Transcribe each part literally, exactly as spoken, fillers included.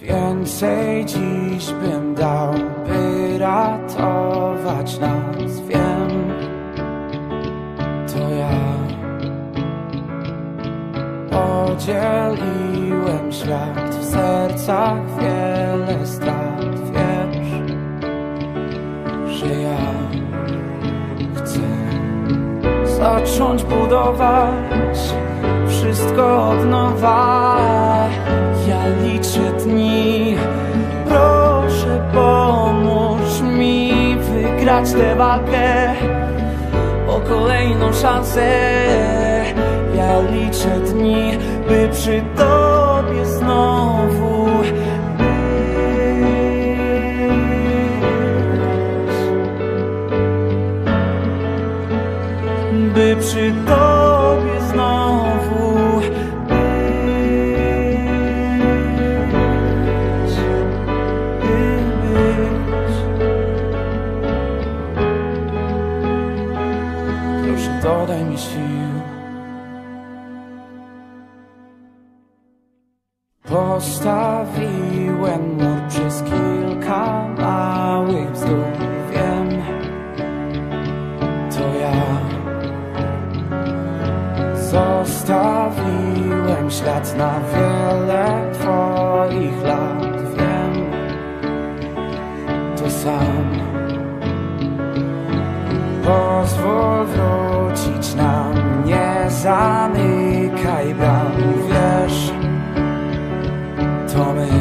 Więcej dziś bym dał, by ratować nas. Wiem, to ja podzieliłem świat, w sercach wiele strat. Wiesz, że ja chcę zacząć budować wszystko od nowa. Ja liczę dni, proszę pomóż mi wygrać tę walkę o kolejną szansę. Ja liczę dni, by przy tobie znowu być, by przy tobie znowu dodaj mi sił. Postawiłem mur przez kilka małych bzdur. Wiem, to ja zostawiłem ślad na wiele twoich lat. Wiem, to sam. Pozwól wrócić nam, nie zamykaj bram. Wiesz, to my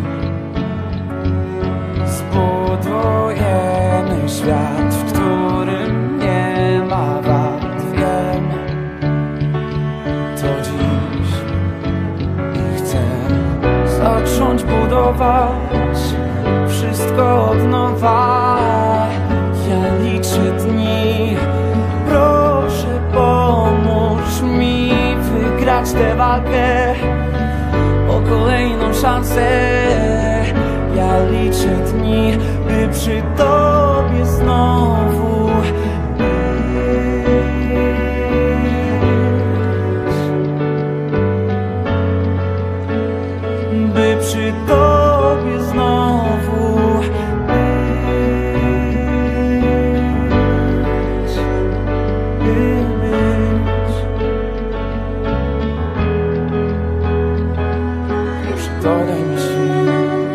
zbudujemy świat, w którym nie ma wad. Wiem, to dziś i chcę zacząć budować wszystko od nowa. Ja liczę dni, proszę pomóż mi wygrać tę walkę o kolejną szansę. Ja liczę dni, by przy tobie znowu być, by przy tobie znowu dodaj mi sił.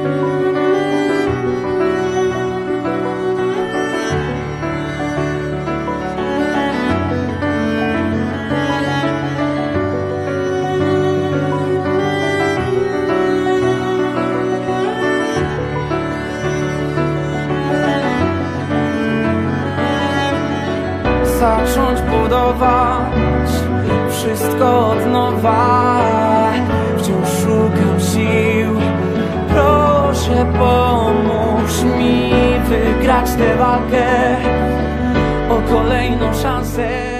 Zacząć budować wszystko od nowa. Wciąż szukam sił, proszę pomóż mi wygrać tę walkę o kolejną szansę.